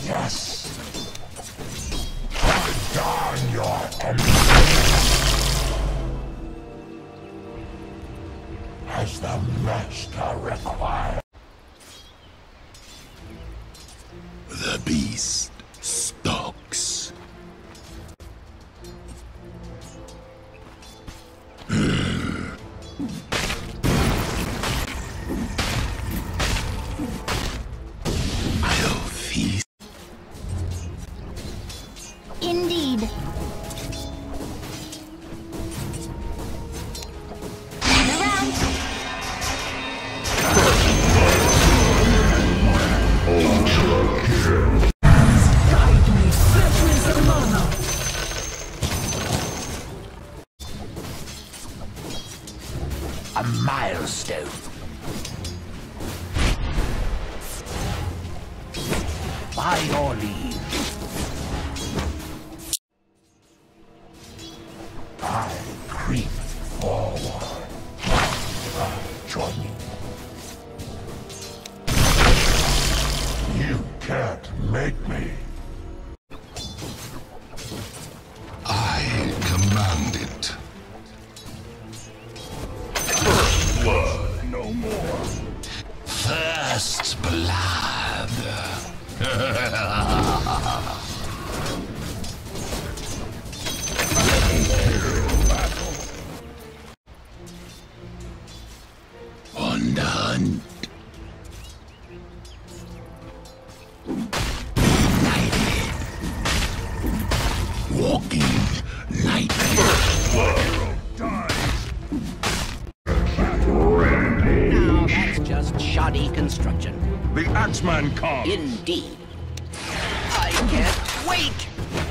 Yes. Cut down your enemies. As the master requires. The beast stalks. I'll feast. Indeed. A milestone. By your leave. I creep forward. Join me. You can't make me. I command it. First blood, no more. First blood. On the hunt. Nightly. Walking nightly. First blood. Now that's just shoddy construction. The Axeman comes. Indeed. I can't wait!